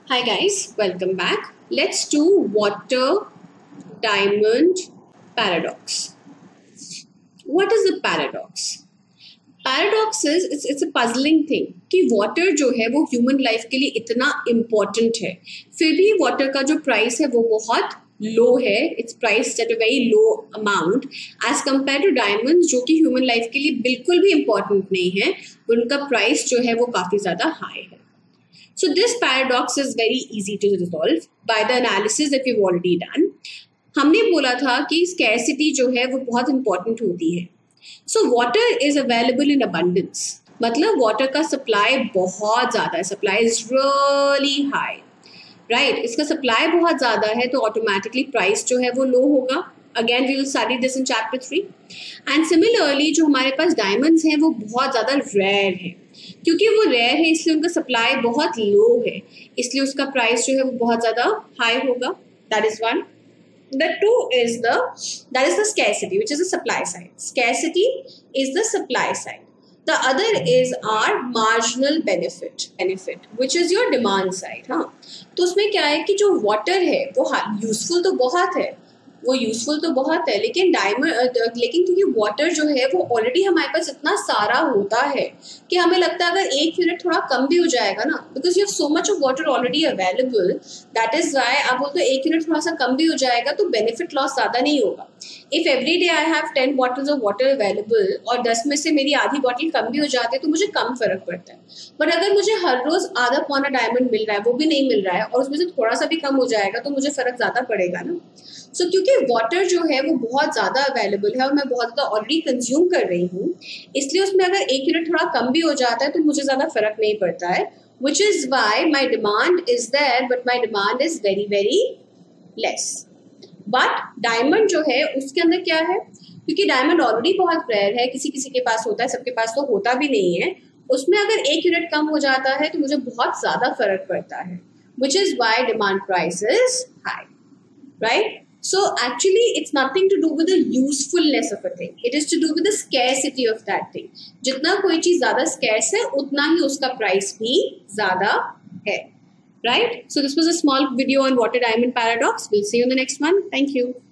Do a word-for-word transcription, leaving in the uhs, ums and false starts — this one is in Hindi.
Hi guys, welcome back. Let's do water diamond paradox. What is the paradox? Paradox is it's it's a puzzling thing कि water जो है वो human life के लिए इतना important है, फिर भी water का जो price है वो बहुत low है. It's priced at a very low amount as compared to diamonds जो कि human life के लिए बिल्कुल भी important नहीं है, उनका price जो है वो काफी ज्यादा high है. So this paradox is very easy to resolve by the analysis that we've already done. हमने बोला था कि scarcity जो है वो बहुत important होती है. So water is available in abundance. मतलब water का supply बहुत ज़्यादा है. Supply is really high, right? इसका supply बहुत ज़्यादा है तो automatically price जो है वो low होगा. Again we will study this in chapter three. And similarly जो हमारे पास diamonds हैं वो बहुत ज़्यादा rare है. क्योंकि वो रेयर है इसलिए उनका सप्लाई बहुत लो है, इसलिए उसका प्राइस जो है वो बहुत ज्यादा हाई होगा. That is one. The two is the that is the scarcity which is the supply side. Scarcity is the supply side. The other is our marginal benefit benefit which is your demand side. हाँ, तो उसमें क्या है कि जो वाटर है वो यूजफुल तो बहुत है, वो यूजफुल तो बहुत है, लेकिन डायमंड लेकिन क्योंकि वाटर जो है वो ऑलरेडी हमारे पास इतना सारा होता है कि हमें लगता है अगर एक यूनिट थोड़ा कम भी हो जाएगा ना, because you have so much of water already available, that is why आप बोलते हो एक यूनिट थोड़ा सा कम भी हो जाएगा तो बेनिफिट लॉस ज़्यादा नहीं होगा. If every day I have ten bottles of water available और दस में से मेरी आधी बॉटल कम भी हो जाती है तो मुझे कम फर्क पड़ता है. बट अगर मुझे हर रोज आधा पौना डायमंड मिल रहा है, वो भी नहीं मिल रहा है, और उसमें से थोड़ा सा भी कम हो जाएगा तो मुझे फर्क ज़्यादा पड़ेगा ना. सो so, क्योंकि वाटर जो है वो बहुत ज़्यादा अवेलेबल है और मैं बहुत ज़्यादा ऑलरेडी कंज्यूम कर रही हूँ, इसलिए उसमें अगर एक यूनिट थोड़ा कम भी हो जाता है तो मुझे ज़्यादा फर्क नहीं पड़ता है. Which is why my demand is there but my demand is very very less. But diamond जो है उसके अंदर क्या है, क्योंकि डायमंड ऑलरेडी बहुत रेयर है, किसी किसी के पास होता है, सबके पास तो होता भी नहीं है, उसमें अगर एक यूनिट कम हो जाता है तो मुझे बहुत ज़्यादा फर्क पड़ता है. Which is why demand price is high, right? So actually it's nothing to do with the usefulness of a thing. It is to do with the scarcity of that thing. जितना कोई चीज ज्यादा scarce है उतना ही उसका price भी ज्यादा है, right? So this was a small video on water diamond paradox. We'll see you in the next one. Thank you.